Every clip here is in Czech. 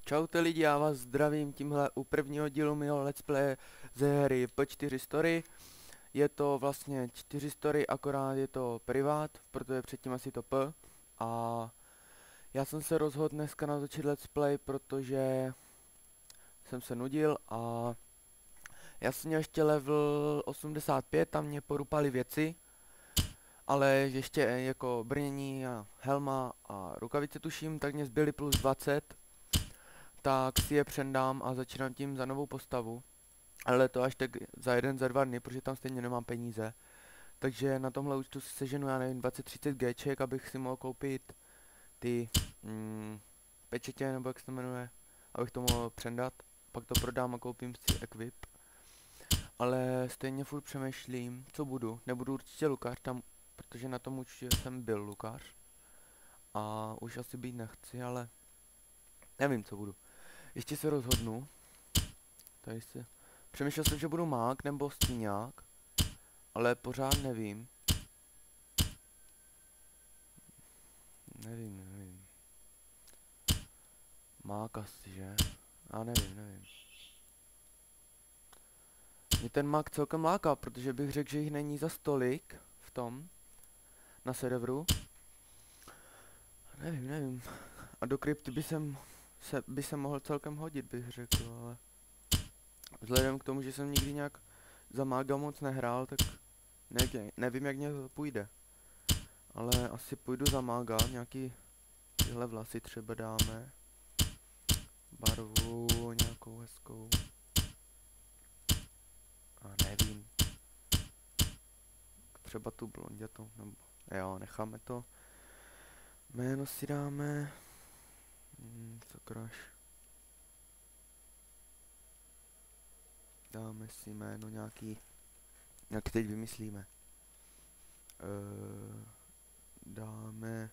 Čaute lidi, já vás zdravím tímhle u prvního dílu mého let's play ze hry P4 Story. Je to vlastně 4 story, akorát je to privát, protože předtím asi to P. A já jsem se rozhodl dneska natočit let's play, protože jsem se nudil a já jsem měl ještě level 85, tam mě porupali věci. Ale ještě jako brnění a helma a rukavice tuším, tak mě zbyly plus 20. Tak si je přendám a začínám tím za novou postavu. Ale to až tak za 1-2 dny, protože tam stejně nemám peníze. Takže na tomhle účtu si seženu, já nevím, 20-30 Gček, abych si mohl koupit ty pečetě, nebo jak se to jmenuje, abych to mohl přendat. Pak to prodám a koupím si equip. Ale stejně furt přemýšlím, co budu. Nebudu určitě Lukář tam, protože na tom účtu jsem byl Lukář. A už asi být nechci, ale nevím, co budu. Ještě se rozhodnu. Tady si... Přemýšlel jsem, že budu mák nebo stíňák, ale pořád nevím. Nevím. Mák asi, že? Já nevím. Mě ten mák celkem láká, protože bych řekl, že jich není za stolik v tom, na serveru. Nevím. A do krypty by se mohl celkem hodit, bych řekl, ale... Vzhledem k tomu, že jsem nikdy nějak za mága moc nehrál, tak nevím, jak mě to půjde. Ale asi půjdu za mága, nějaký tyhle vlasy třeba dáme. Barvu nějakou hezkou. A nevím. Třeba tu blondětou, nebo... Jo, necháme to. Jméno si dáme... Sokraž. Dáme si jméno nějaký teď vymyslíme. Dáme.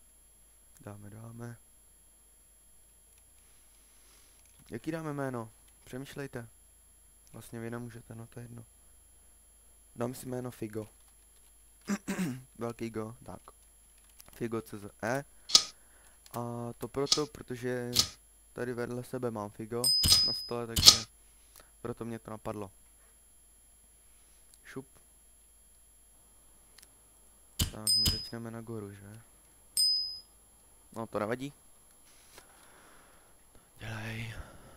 Jaký dáme jméno? Přemýšlejte. Vlastně vy nemůžete, no to je jedno. Dám si jméno Figo. Velký Go, tak. Figo CZE. A to proto, protože tady vedle sebe mám Figo na stole, takže proto mě to napadlo. Šup. Tak, my začneme nahoru, že? No, to nevadí. Dělej.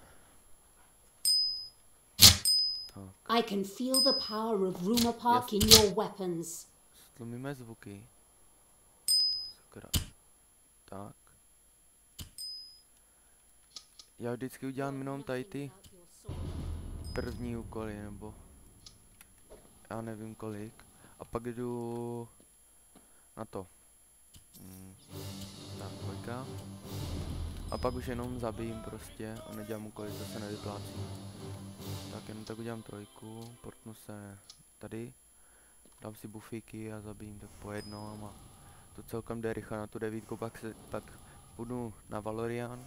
Tak. I can feel the power of Rumor Park in your weapons. Stlumíme zvuky. Sakra. Tak. Já vždycky udělám jenom tady ty první úkoly, nebo já nevím kolik. A pak jdu na to. Tak, dvojka. A pak už jenom zabijím prostě a nedělám úkoly, to se nevyplácí. Tak jenom tak udělám trojku, portnu se tady. Dám si bufíky a zabijím tak po jednom a to celkem jde rychle na tu 9, pak půjdu na Valorian.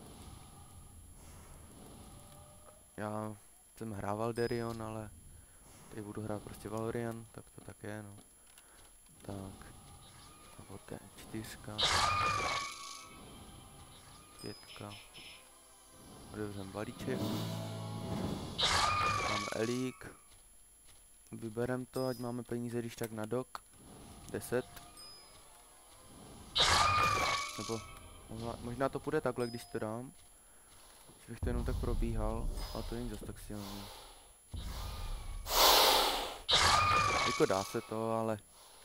Já jsem hrával Derion, ale teď budu hrát prostě Valorian, tak to tak je, no. Tak. A poté 4. 5. Odevřem balíček. Máme elík. Vyberem to, ať máme peníze když tak na dok. 10. Nebo možná to půjde takhle, když to dám. Že bych to jenom tak probíhal, ale to není zase tak silný. Jako dá se to, ale...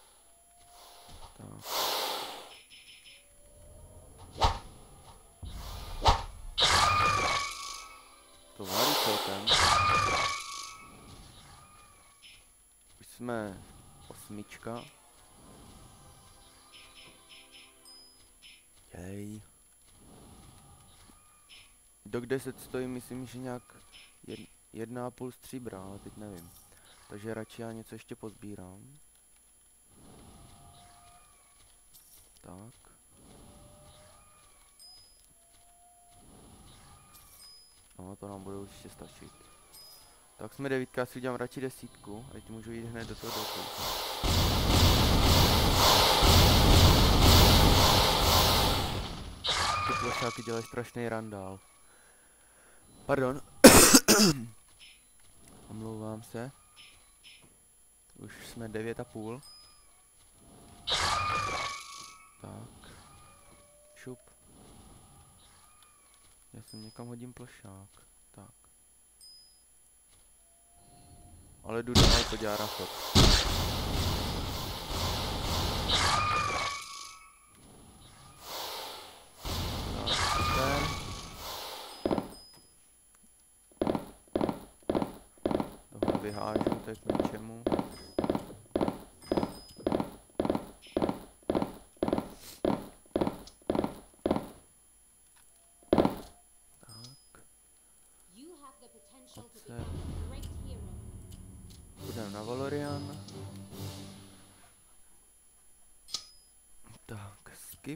Tak. To válí celkem. Už jsme 8. Jej. Dok 10 stojí, myslím, že nějak 1,5 stříbra, ale teď nevím. Takže radši já něco ještě pozbírám. Tak. No, to nám bude určitě stačit. Tak jsme 9, já si udělám radši 10, ať můžu jít hned do toho doku. Ty plošáky dělají strašný randál. Pardon. Omlouvám se. Už jsme 9,5. Tak. Šup. Já sem někam hodím plošák. Tak. Ale jdu dál, to dělá rachot. Tak, super. Tohle vyhážu, to je k ničemu. You have the potential to Ocet. become a great hero. Půjdeme na Valorian. Tak, skip.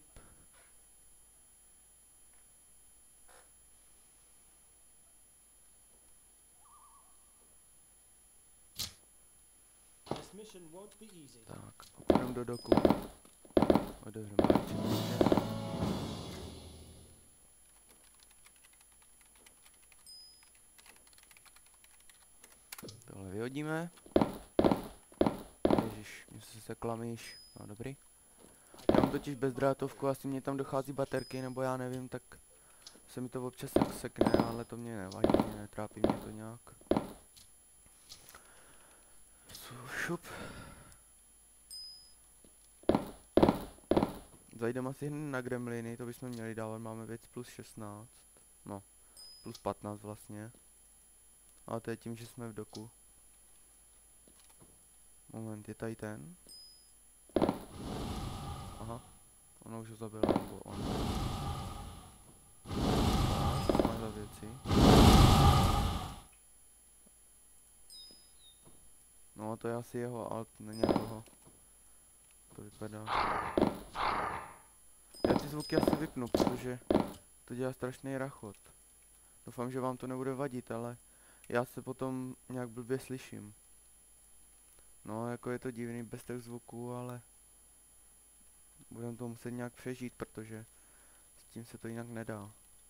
This mission won't be easy. Tak, půjdeme do doku. Otevřeme balíček. Tohle vyhodíme. Ježiš, mě se klamíš. No dobrý. Já mám totiž bezdrátovku, asi mě tam dochází baterky, nebo já nevím, tak se mi to občas tak sekne, ale to mě nevadí, netrápí mě to nějak. Šup. Zajdeme asi hned na gremliny, to bychom měli dávat, máme věc plus 16. No, plus 15 vlastně. Ale to je tím, že jsme v doku. Moment, je tady ten? Aha, ona už ho zabila, nebo on. Tak, co má za věci? No, to je asi jeho, ale to není toho. To vypadá. Já ty zvuky asi vypnu, protože to dělá strašný rachot. Doufám, že vám to nebude vadit, ale já se potom nějak blbě slyším. No, jako je to divný bez těch zvuků, ale budeme to muset nějak přežít, protože s tím se to jinak nedá.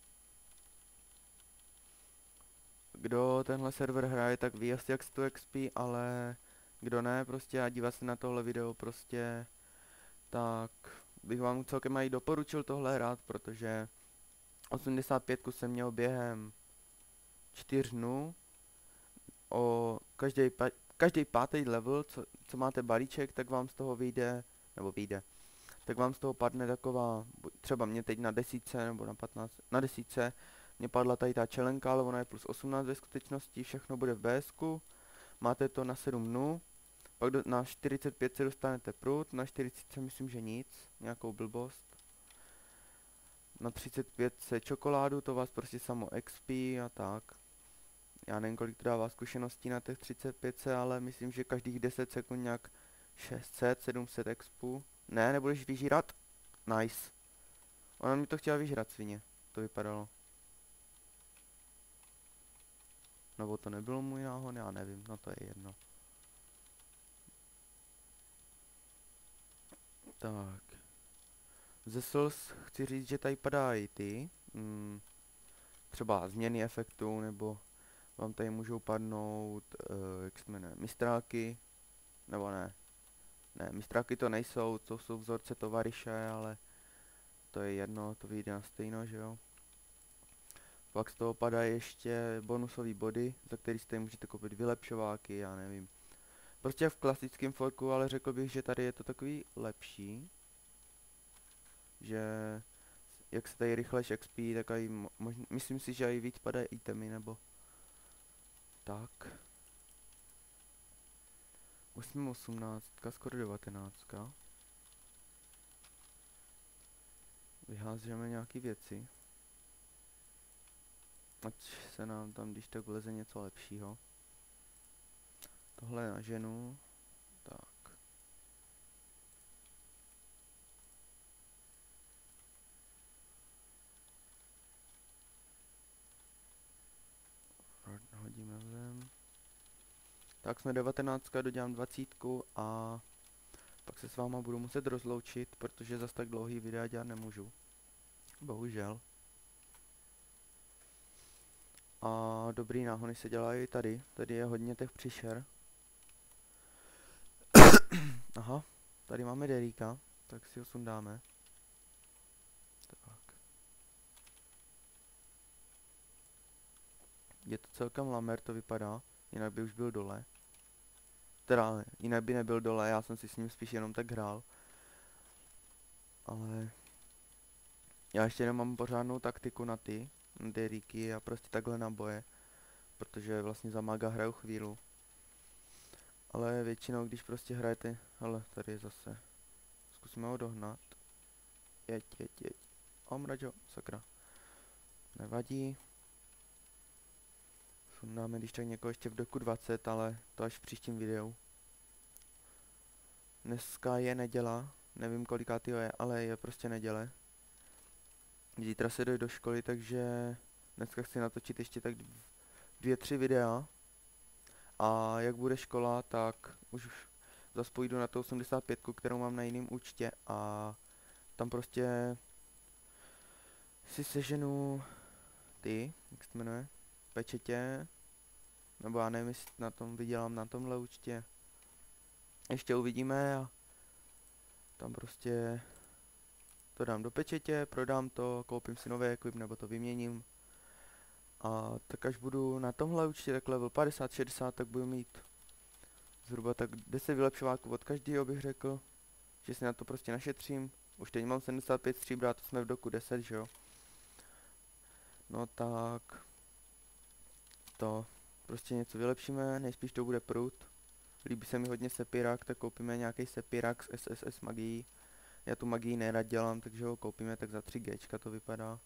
Kdo tenhle server hraje, tak ví asi jak 100 XP, ale kdo ne prostě a dívá se na tohle video prostě, tak bych vám celkem i doporučil tohle hrát, protože 85 jsem měl během 4 dnů. O každý pátý level, co máte balíček, tak vám z toho vyjde, tak vám z toho padne taková, třeba mě teď na 10 nebo na 15, na 10 mě padla tady ta čelenka, ale ona je plus 18 ve skutečnosti, všechno bude v BSku, máte to na 7 dnů, pak na 45 se dostanete prut, na 40 myslím, že nic, nějakou blbost. Na 35 se čokoládu, to vás prostě samo XP a tak. Já nevím, kolik to dává zkušeností na těch 35, ale myslím, že každých 10 sekund nějak 600, 700 expů. Ne, nebudeš vyžírat? Nice. Ona mi to chtěla vyžrat, svině. To vypadalo. Nebo to nebylo můj náhon, já nevím, no to je jedno. Tak. Ze Souls chci říct, že tady padají ty. Třeba změny efektů, nebo vám tady můžou padnout, jak se jmenuje, mistráky. Nebo ne. Ne, mistráky to nejsou, to jsou vzorce tovaryše, ale to je jedno, to vyjde na stejno, že jo. Pak z toho padají ještě bonusové body, za který si tady můžete koupit vylepšováky, já nevím. Prostě v klasickém forku, ale řekl bych, že tady je to takový lepší. Že jak se tady rychleš XP, tak aj myslím si, že i víc padají itemy, nebo tak. Už jsme 18, skoro 19. Vyházíme nějaký věci. Ať se nám tam když tak vleze něco lepšího. Tohle na ženu. Tak. Hodíme zem. Tak jsme 19, dodělám 20 a pak se s váma budu muset rozloučit, protože zas tak dlouhý videa dělat nemůžu. Bohužel. A dobrý náhony se dělají tady. Tady je hodně těch příšer. Aha, tady máme Deríka, tak si ho sundáme. Tak. Je to celkem lamer, to vypadá, jinak by už byl dole. Teda, jinak by nebyl dole, já jsem si s ním spíš jenom tak hrál. Ale já ještě nemám pořádnou taktiku na Deríky a prostě takhle na boje. Protože vlastně za maga hraju chvíli. Ale většinou, když prostě hrajete, hele, tady je zase. Zkusíme ho dohnat. Jeď. Omraďo, sakra. Nevadí. Sundáme když tak někoho ještě v doku 20, ale to až v příštím videu. Dneska je neděla, nevím kolikátýho je, ale je prostě neděle. Zítra se dojdu do školy, takže dneska chci natočit ještě tak 2-3 videa. A jak bude škola, tak už zase půjdu na tu 85, kterou mám na jiném účtě a tam prostě si seženu jak se jmenuje, pečetě, nebo já nevím, jestli na tom vydělám na tomhle účtě. Ještě uvidíme a tam prostě to dám do pečetě, prodám to, koupím si nový equip nebo to vyměním. A tak až budu na tomhle účtě tak level 50-60, tak budu mít zhruba tak 10 vylepšováků od každého, bych řekl, že si na to prostě našetřím. Už teď mám 75 stříbra, to jsme v doku 10, že jo. No tak to prostě něco vylepšíme, nejspíš to bude prut. Líbí se mi hodně Sepirak, tak koupíme nějaký Sepirak s SSS magií. Já tu magii nerad dělám, takže ho koupíme tak za 3G to vypadá.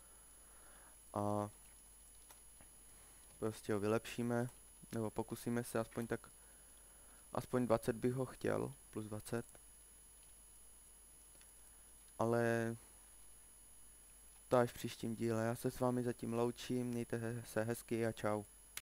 A prostě ho vylepšíme, nebo pokusíme se aspoň tak, aspoň 20 bych ho chtěl, plus 20. Ale to až v příštím díle, já se s vámi zatím loučím, mějte se hezky a čau.